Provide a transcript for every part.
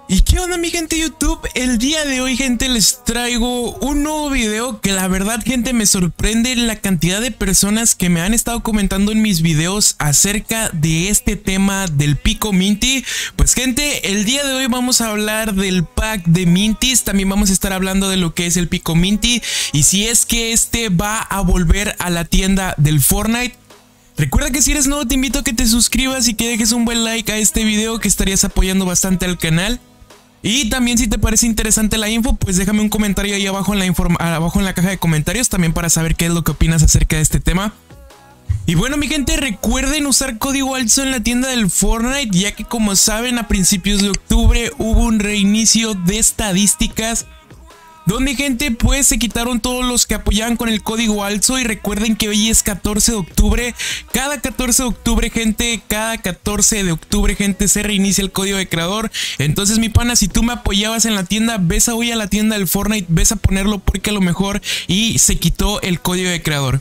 ¿Y qué onda mi gente de YouTube? El día de hoy, gente, les traigo un nuevo video que la verdad, gente, me sorprende la cantidad de personas que me han estado comentando en mis videos acerca de este tema del Pico Minty. Pues gente, el día de hoy vamos a hablar del pack de Minties, también vamos a estar hablando de lo que es el Pico Minty y si es que este va a volver a la tienda del Fortnite. Recuerda que si eres nuevo te invito a que te suscribas y que dejes un buen like a este video, que estarías apoyando bastante al canal. Y también si te parece interesante la info, pues déjame un comentario ahí abajo en la caja de comentarios también para saber qué es lo que opinas acerca de este tema. Y bueno mi gente, recuerden usar código ALSO en la tienda del Fortnite, ya que como saben a principios de octubre hubo un reinicio de estadísticas donde, gente, pues se quitaron todos los que apoyaban con el código ALSO. Y recuerden que hoy es 14 de octubre. Cada 14 de octubre, gente, se reinicia el código de creador. Entonces, mi pana, si tú me apoyabas en la tienda, ves hoy a la tienda del Fortnite, ves a ponerlo porque a lo mejor y se quitó el código de creador.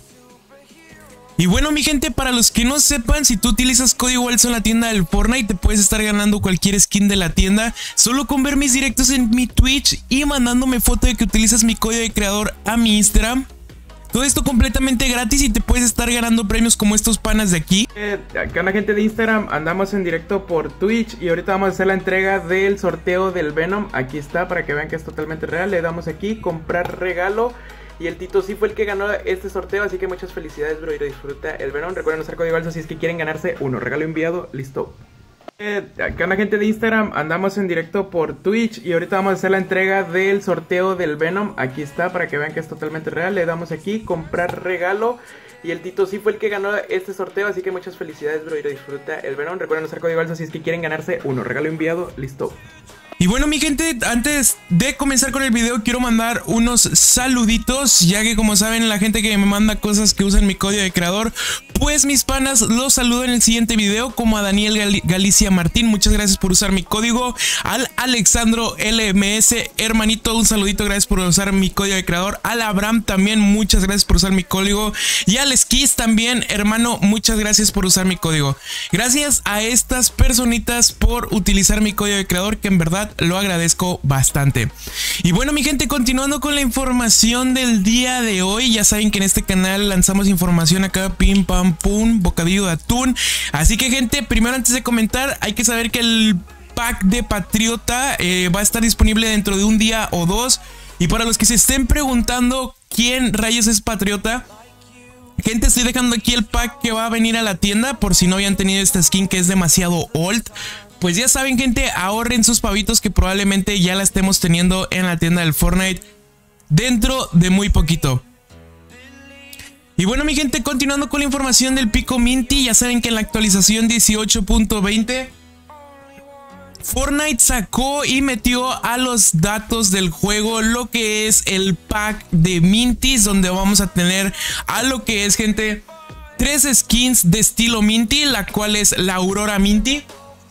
Y bueno mi gente, para los que no sepan, si tú utilizas código ALSO en la tienda del Fortnite te puedes estar ganando cualquier skin de la tienda solo con ver mis directos en mi Twitch y mandándome foto de que utilizas mi código de creador a mi Instagram. Todo esto completamente gratis y te puedes estar ganando premios como estos panas de aquí. ¿Qué onda gente de Instagram? Andamos en directo por Twitch y ahorita vamos a hacer la entrega del sorteo del Venom. Aquí está para que vean que es totalmente real. Le damos aquí, comprar regalo. Y el Tito sí fue el que ganó este sorteo, así que muchas felicidades, bro, y disfruta el Venom. Recuerden usar código ALSO si es que quieren ganarse uno. Regalo enviado, listo. ¿Qué onda gente de Instagram? Andamos en directo por Twitch y ahorita vamos a hacer la entrega del sorteo del Venom. Aquí está para que vean que es totalmente real. Le damos aquí, comprar regalo. Y el Tito sí fue el que ganó este sorteo, así que muchas felicidades, bro, y disfruta el Venom. Recuerden usar código ALSO si es que quieren ganarse uno. Regalo enviado, listo. Y bueno mi gente, antes de comenzar con el video quiero mandar unos saluditos, ya que como saben la gente que me manda cosas que usan mi código de creador, pues mis panas los saludo en el siguiente video, como a Daniel Galicia Martín, muchas gracias por usar mi código, al Alexandro LMS, hermanito, un saludito, gracias por usar mi código de creador, al Abraham también, muchas gracias por usar mi código, y al Skis también, hermano, muchas gracias por usar mi código. Gracias a estas personitas por utilizar mi código de creador, que en verdad lo agradezco bastante. Y bueno mi gente, continuando con la información del día de hoy, ya saben que en este canal lanzamos información acá, pim pam pum, bocadillo de atún. Así que gente, primero antes de comentar, hay que saber que el pack de Patriota va a estar disponible dentro de un día o dos. Y para los que se estén preguntando quién rayos es Patriota, gente, estoy dejando aquí el pack que va a venir a la tienda por si no habían tenido esta skin que es demasiado old. Pues ya saben gente, ahorren sus pavitos que probablemente ya la estemos teniendo en la tienda del Fortnite dentro de muy poquito. Y bueno mi gente, continuando con la información del Pico Minty, ya saben que en la actualización 18.20 Fortnite sacó y metió a los datos del juego lo que es el pack de Minties, donde vamos a tener a lo que es, gente, 3 skins de estilo Minty, la cual es la Aurora Minty,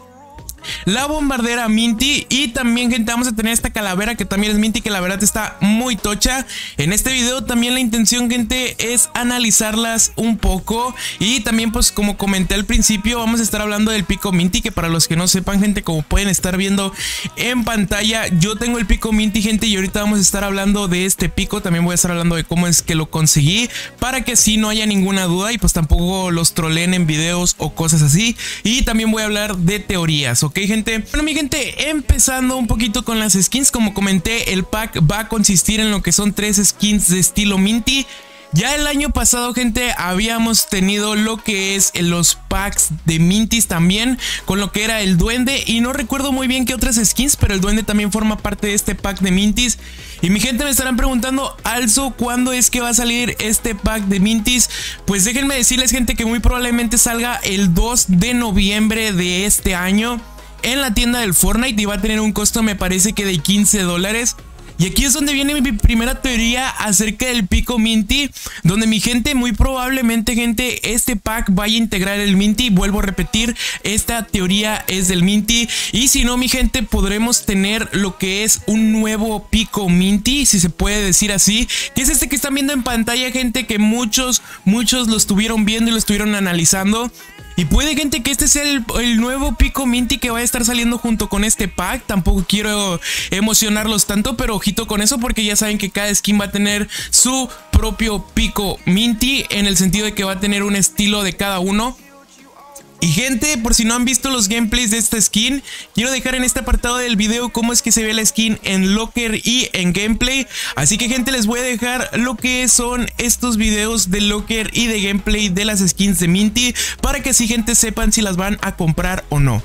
la bombardera Minty y también, gente, vamos a tener esta calavera que también es Minty, que la verdad está muy tocha. En este video también la intención, gente, es analizarlas un poco y también, pues como comenté al principio, vamos a estar hablando del Pico Minty, que para los que no sepan, gente, como pueden estar viendo en pantalla, yo tengo el Pico Minty, gente, y ahorita vamos a estar hablando de este pico. También voy a estar hablando de cómo es que lo conseguí, para que así no haya ninguna duda y pues tampoco los troleen en videos o cosas así. Y también voy a hablar de teorías, ¿ok, gente? Bueno mi gente, empezando un poquito con las skins, como comenté, el pack va a consistir en lo que son 3 skins de estilo Minty. Ya el año pasado, gente, habíamos tenido lo que es los packs de Minties también, con lo que era el duende, y no recuerdo muy bien qué otras skins, pero el duende también forma parte de este pack de Minties. Y mi gente, me estarán preguntando, ALSO, ¿cuándo es que va a salir este pack de Minties? Pues déjenme decirles, gente, que muy probablemente salga el 2 de noviembre de este año en la tienda del Fortnite y va a tener un costo, me parece que de $15. Y aquí es donde viene mi primera teoría acerca del Pico Minty, donde mi gente, muy probablemente, gente, este pack vaya a integrar el Minty. Vuelvo a repetir, esta teoría es del Minty. Y si no, mi gente, podremos tener lo que es un nuevo Pico Minty, si se puede decir así, que es este que están viendo en pantalla, gente, que muchos lo estuvieron viendo y lo estuvieron analizando. Y puede, gente, que este sea el nuevo pico Minty que va a estar saliendo junto con este pack. Tampoco quiero emocionarlos tanto, pero ojito con eso, porque ya saben que cada skin va a tener su propio pico Minty, en el sentido de que va a tener un estilo de cada uno. Y gente, por si no han visto los gameplays de esta skin, quiero dejar en este apartado del video cómo es que se ve la skin en Locker y en gameplay. Así que, gente, les voy a dejar lo que son estos videos de Locker y de gameplay de las skins de Minty, para que así, gente, sepan si las van a comprar o no.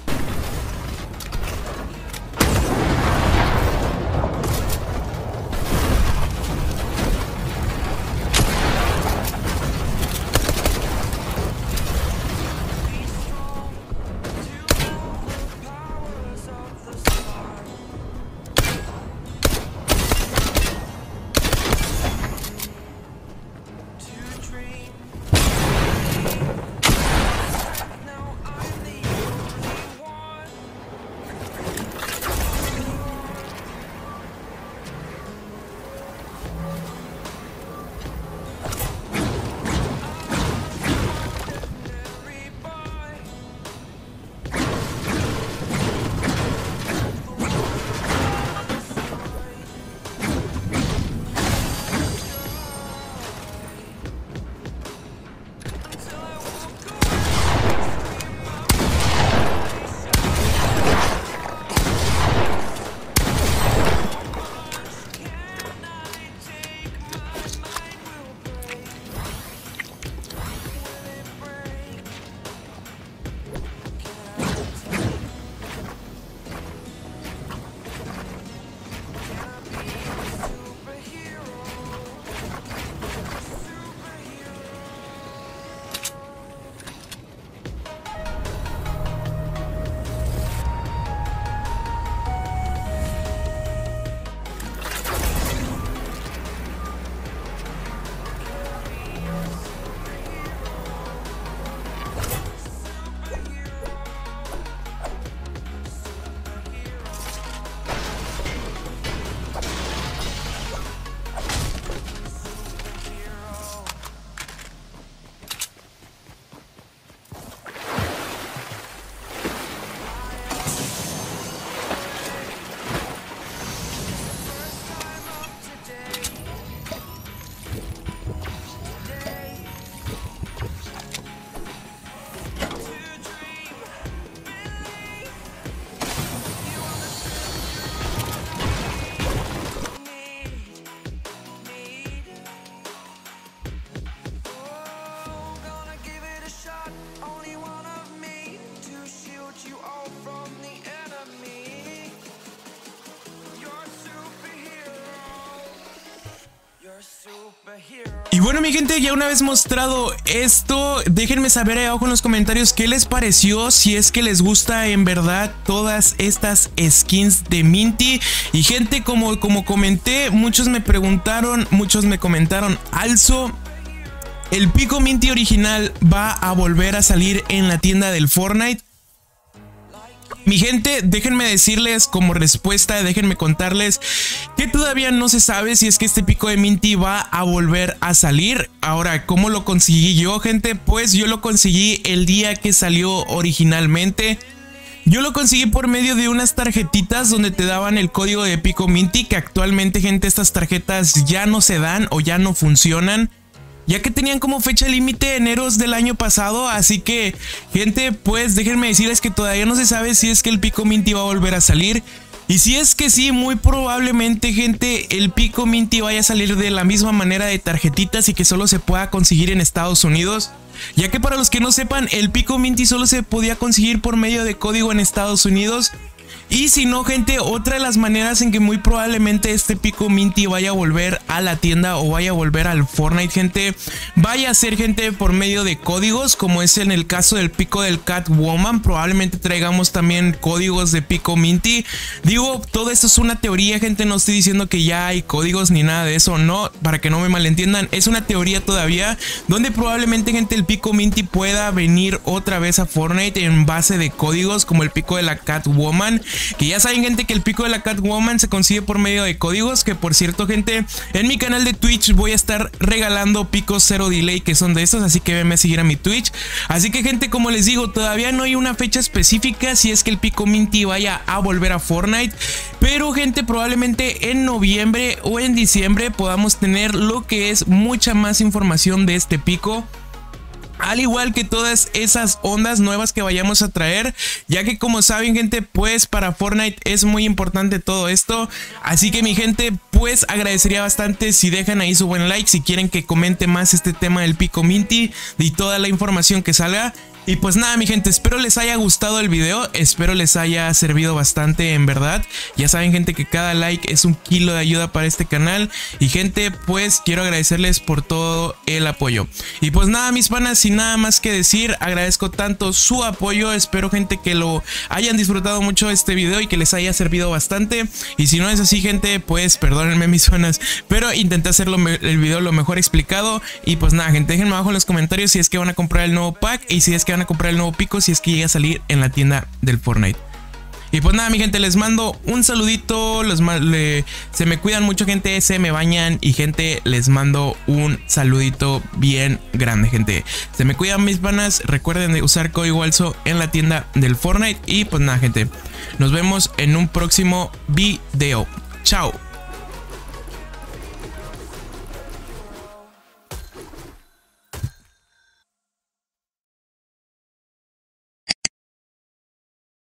Y bueno, mi gente, ya una vez mostrado esto, déjenme saber ahí abajo en los comentarios qué les pareció, si es que les gusta en verdad todas estas skins de Minty. Y gente, como comenté, muchos me preguntaron, muchos me comentaron, Alzo, ¿el pico Minty original va a volver a salir en la tienda del Fortnite? Mi gente, déjenme decirles como respuesta, déjenme contarles que todavía no se sabe si es que este pico de Minty va a volver a salir. Ahora, ¿cómo lo conseguí yo, gente? Pues yo lo conseguí el día que salió originalmente. Yo lo conseguí por medio de unas tarjetitas donde te daban el código de pico Minty, que actualmente, gente, estas tarjetas ya no se dan o ya no funcionan, ya que tenían como fecha límite enero del año pasado. Así que, gente, pues déjenme decirles que todavía no se sabe si es que el pico Minty va a volver a salir. Y si es que sí, muy probablemente, gente, el pico Minty vaya a salir de la misma manera, de tarjetitas, y que solo se pueda conseguir en Estados Unidos. Ya que, para los que no sepan, el pico Minty solo se podía conseguir por medio de código en Estados Unidos. Y si no, gente, otra de las maneras en que muy probablemente este pico Minty vaya a volver a la tienda o vaya a volver al Fortnite, gente, vaya a ser, gente, por medio de códigos, como es en el caso del pico del Catwoman. Probablemente traigamos también códigos de pico Minty. Digo, todo esto es una teoría, gente, no estoy diciendo que ya hay códigos ni nada de eso, no, para que no me malentiendan, es una teoría todavía, donde probablemente, gente, el pico Minty pueda venir otra vez a Fortnite en base de códigos, como el pico de la Catwoman. Que ya saben, gente, que el pico de la Catwoman se consigue por medio de códigos, que por cierto, gente, en en mi canal de Twitch voy a estar regalando picos 0 delay, que son de estos, así que venme a seguir a mi Twitch. Así que gente, como les digo, todavía no hay una fecha específica si es que el pico Minty vaya a volver a Fortnite, pero gente, probablemente en noviembre o en diciembre podamos tener lo que es mucha más información de este pico, al igual que todas esas ondas nuevas que vayamos a traer, ya que como saben gente, pues para Fortnite es muy importante todo esto. Así que mi gente, pues agradecería bastante si dejan ahí su buen like, si quieren que comente más este tema del pico Minty y toda la información que salga. Y pues nada mi gente, espero les haya gustado el video, espero les haya servido bastante en verdad. Ya saben gente que cada like es un kilo de ayuda para este canal. Y gente, pues quiero agradecerles por todo el apoyo. Y pues nada mis panas, sin nada más que decir, agradezco tanto su apoyo. Espero gente que lo hayan disfrutado mucho este video y que les haya servido bastante. Y si no es así gente, pues perdónenme mis panas, pero intenté hacerlo el video lo mejor explicado. Y pues nada gente, déjenme abajo en los comentarios si es que van a comprar el nuevo pack y si es que van a comprar el nuevo pico, si es que llega a salir en la tienda del Fortnite. Y pues nada mi gente, les mando un saludito, se me cuidan mucho gente, se me bañan y gente, les mando un saludito bien grande gente. Se me cuidan mis panas, recuerden de usar código ALSO en la tienda del Fortnite. Y pues nada gente, nos vemos en un próximo video. Chao.